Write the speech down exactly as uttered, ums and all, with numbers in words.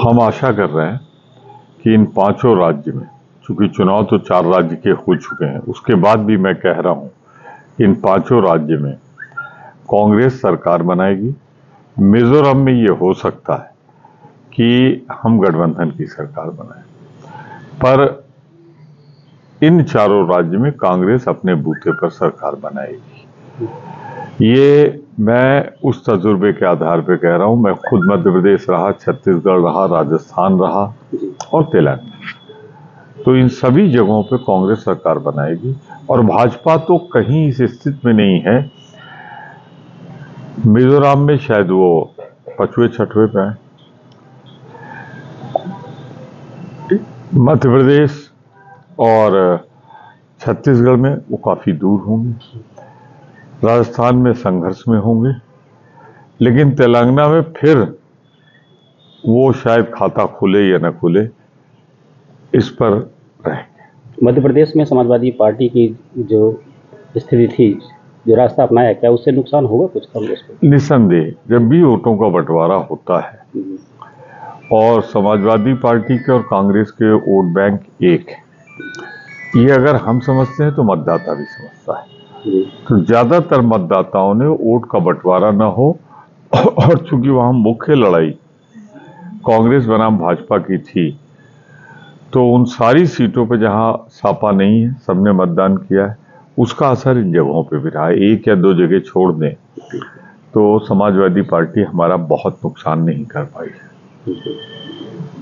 हम आशा कर रहे हैं कि इन पांचों राज्य में, चूंकि चुनाव तो चार राज्य के हो चुके हैं, उसके बाद भी मैं कह रहा हूं कि इन पांचों राज्य में कांग्रेस सरकार बनाएगी। मिजोरम में ये हो सकता है कि हम गठबंधन की सरकार बनाए, पर इन चारों राज्य में कांग्रेस अपने बूते पर सरकार बनाएगी। ये मैं उस तजुर्बे के आधार पर कह रहा हूं। मैं खुद मध्य प्रदेश रहा, छत्तीसगढ़ रहा, राजस्थान रहा और तेलंगाना, तो इन सभी जगहों पे कांग्रेस सरकार बनाएगी। और भाजपा तो कहीं इस स्थिति में नहीं है। मिजोरम में शायद वो पांचवें छठवें पे है, मध्य प्रदेश और छत्तीसगढ़ में वो काफी दूर होंगे, राजस्थान में संघर्ष में होंगे, लेकिन तेलंगाना में फिर वो शायद खाता खुले या न खुले, इस पर रहेंगे। मध्य प्रदेश में समाजवादी पार्टी की जो स्थिति थी, जो रास्ता अपनाया, क्या उससे नुकसान होगा कुछ कांग्रेस को? निसंदेह, जब भी वोटों का बंटवारा होता है और समाजवादी पार्टी के और कांग्रेस के वोट बैंक एक है, ये अगर हम समझते हैं तो मतदाता भी समझता है। तो ज्यादातर मतदाताओं ने वोट का बंटवारा न हो, और चूंकि वहां मुख्य लड़ाई कांग्रेस बनाम भाजपा की थी, तो उन सारी सीटों पे जहां सापा नहीं है, सबने मतदान किया है, उसका असर इन जगहों पे भी रहा है। एक या दो जगह छोड़ दें तो समाजवादी पार्टी हमारा बहुत नुकसान नहीं कर पाई है।